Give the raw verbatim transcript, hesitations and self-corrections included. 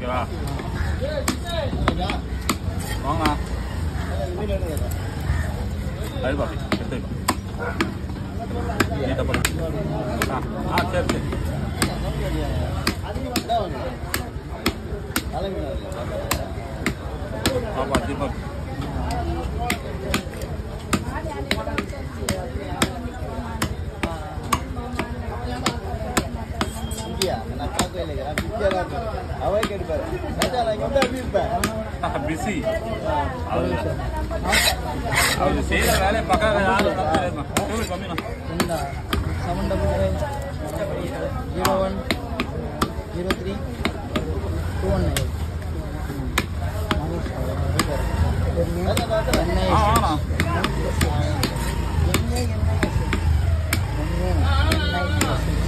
ஓகேவா? வாங்க அது பாப்பி எடுத்துக்கலாம். ஆ சரி சரி பாப்பா தீபக் பிஸி அவர் செய்யற வேலையை பக்கம் யாரும் கம்மினா seven double five zero one zero three two one nine என்ன என்ன